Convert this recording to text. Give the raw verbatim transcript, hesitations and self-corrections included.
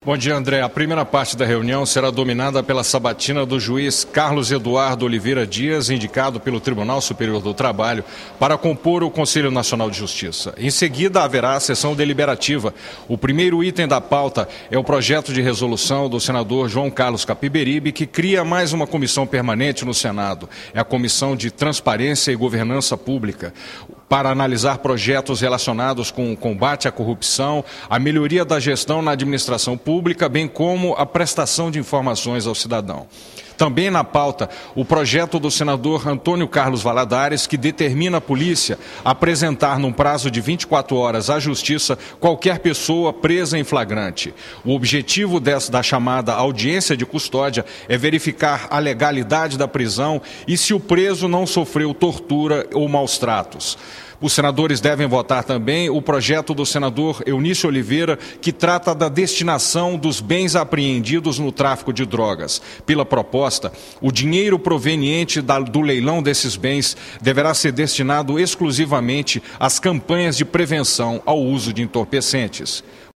Bom dia, André. A primeira parte da reunião será dominada pela sabatina do juiz Carlos Eduardo Oliveira Dias, indicado pelo Tribunal Superior do Trabalho, para compor o Conselho Nacional de Justiça. Em seguida, haverá a sessão deliberativa. O primeiro item da pauta é o projeto de resolução do senador João Carlos Capiberibe, que cria mais uma comissão permanente no Senado. É a Comissão de Transparência e Governança Pública, para analisar projetos relacionados com o combate à corrupção, a melhoria da gestão na administração pública, bem como a prestação de informações ao cidadão. Também na pauta, o projeto do senador Antônio Carlos Valadares, que determina a polícia a apresentar num prazo de vinte e quatro horas à Justiça qualquer pessoa presa em flagrante. O objetivo dessa, da chamada audiência de custódia é verificar a legalidade da prisão e se o preso não sofreu tortura ou maus-tratos. Os senadores devem votar também o projeto do senador Eunício Oliveira, que trata da destinação dos bens apreendidos no tráfico de drogas. Pela proposta, o dinheiro proveniente da, do leilão desses bens deverá ser destinado exclusivamente às campanhas de prevenção ao uso de entorpecentes.